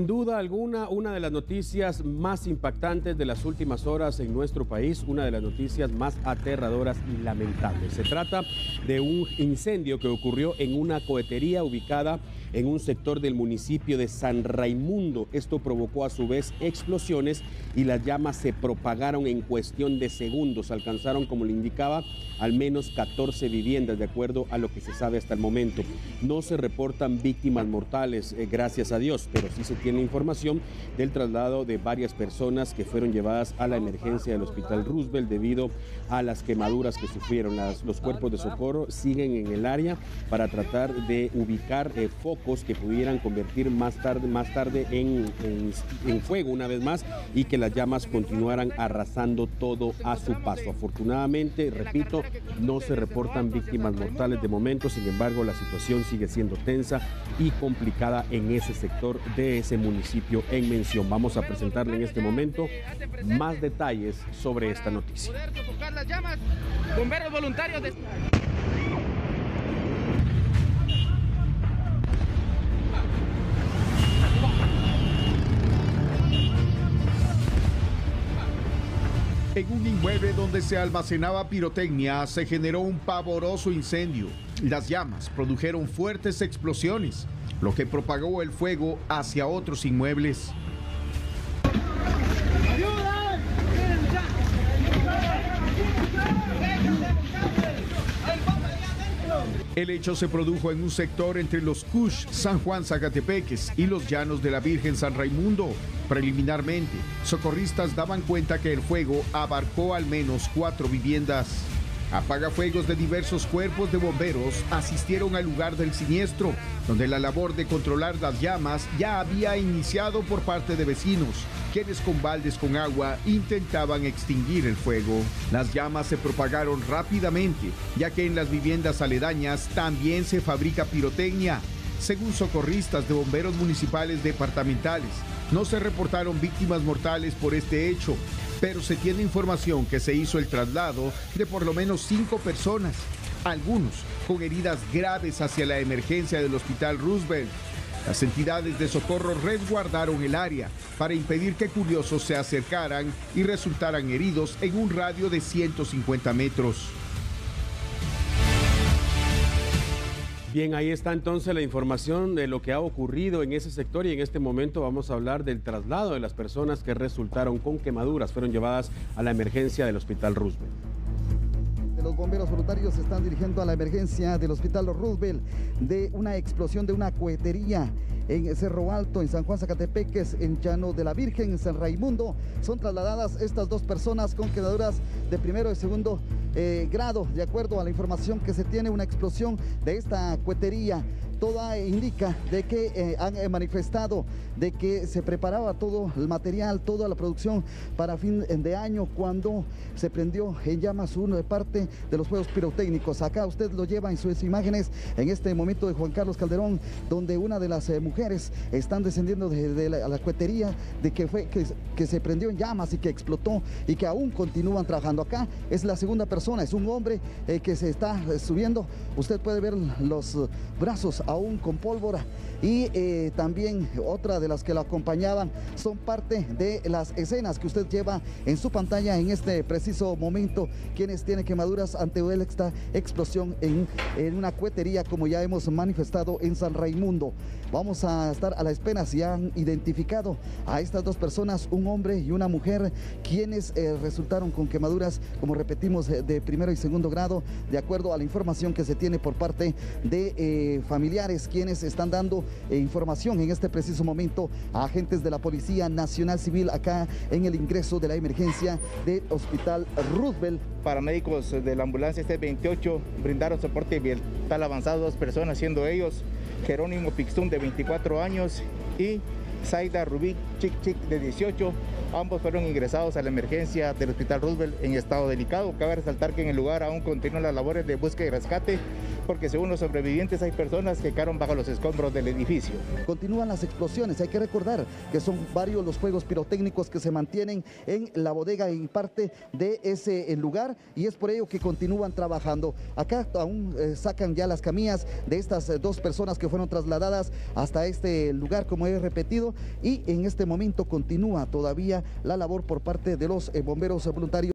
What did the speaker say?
duda alguna, una de las noticias más impactantes de las últimas horas en nuestro país, una de las noticias más aterradoras y lamentables. Se trata de un incendio que ocurrió en una cohetería ubicada en un sector del municipio de San Raimundo. Esto provocó a su vez explosiones y las llamas se propagaron en cuestión de segundos. Alcanzaron, como le indicaba, al menos 14 viviendas, de acuerdo a lo que se sabe hasta el momento. No se reportan víctimas mortales, gracias a Dios, pero sí se tiene información del traslado de varias personas que fueron llevadas a la emergencia del Hospital Roosevelt debido a las quemaduras que sufrieron. Los cuerpos de socorro siguen en el área para tratar de ubicar focos que pudieran convertir más tarde en fuego una vez más y que las llamas continuaran arrasando todo a su paso. Afortunadamente, repito, no se reportan víctimas mortales de momento, sin embargo la situación sigue siendo tensa y complicada en ese sector de ese municipio en mención. Vamos a presentarle en este momento más detalles sobre esta noticia. Poder sofocar las llamas, bomberos voluntarios de... En un inmueble donde se almacenaba pirotecnia se generó un pavoroso incendio. Las llamas produjeron fuertes explosiones, lo que propagó el fuego hacia otros inmuebles. El hecho se produjo en un sector entre los Cush, San Juan Zacatepeques y los Llanos de la Virgen San Raimundo. Preliminarmente, socorristas daban cuenta que el fuego abarcó al menos 4 viviendas. Apagafuegos de diversos cuerpos de bomberos asistieron al lugar del siniestro, donde la labor de controlar las llamas ya había iniciado por parte de vecinos, quienes con baldes con agua intentaban extinguir el fuego. Las llamas se propagaron rápidamente, ya que en las viviendas aledañas también se fabrica pirotecnia. Según socorristas de bomberos municipales departamentales, no se reportaron víctimas mortales por este hecho, pero se tiene información que se hizo el traslado de por lo menos 5 personas, algunos con heridas graves hacia la emergencia del Hospital Roosevelt. Las entidades de socorro resguardaron el área para impedir que curiosos se acercaran y resultaran heridos en un radio de 150 metros. Bien, ahí está entonces la información de lo que ha ocurrido en ese sector y en este momento vamos a hablar del traslado de las personas que resultaron con quemaduras, fueron llevadas a la emergencia del Hospital Roosevelt. Los bomberos voluntarios se están dirigiendo a la emergencia del Hospital Roosevelt de una explosión de una cohetería en Cerro Alto, en San Juan Zacatepeques, en Llano de la Virgen, en San Raimundo. Son trasladadas estas 2 personas con quemaduras de primero y segundo grado, de acuerdo a la información que se tiene. Una explosión de esta cohetería. Toda indica de que han manifestado de que se preparaba todo el material, toda la producción para fin de año cuando se prendió en llamas una parte de los juegos pirotécnicos. Acá usted lo lleva en sus imágenes en este momento de Juan Carlos Calderón, donde una de las mujeres están descendiendo de la cohetería, de que se prendió en llamas y que explotó y que aún continúan trabajando. Acá es la segunda persona, es un hombre que se está subiendo. Usted puede ver los brazos aún con pólvora y también otra de las que la acompañaban son parte de las escenas que usted lleva en su pantalla en este preciso momento, quienes tienen quemaduras ante esta explosión en una cohetería, como ya hemos manifestado en San Raimundo. Vamos a estar a la espera si han identificado a estas 2 personas, un hombre y una mujer, quienes resultaron con quemaduras, como repetimos, de primero y segundo grado, de acuerdo a la información que se tiene por parte de familiares, quienes están dando información en este preciso momento a agentes de la Policía Nacional Civil acá en el ingreso de la emergencia del Hospital Roosevelt. Paramédicos de la ambulancia 28 brindaron soporte vital avanzado a 2 personas, siendo ellos Jerónimo Pixum, de 24 años, y Zaida Rubí Chic de 18. Ambos fueron ingresados a la emergencia del Hospital Roosevelt en estado delicado. Cabe resaltar que en el lugar aún continúan las labores de búsqueda y rescate porque según los sobrevivientes hay personas que quedaron bajo los escombros del edificio. Continúan las explosiones, hay que recordar que son varios los fuegos pirotécnicos que se mantienen en la bodega en parte de ese lugar, y es por ello que continúan trabajando. Acá aún sacan ya las camillas de estas dos personas que fueron trasladadas hasta este lugar, como he repetido, y en este momento continúa todavía la labor por parte de los bomberos voluntarios.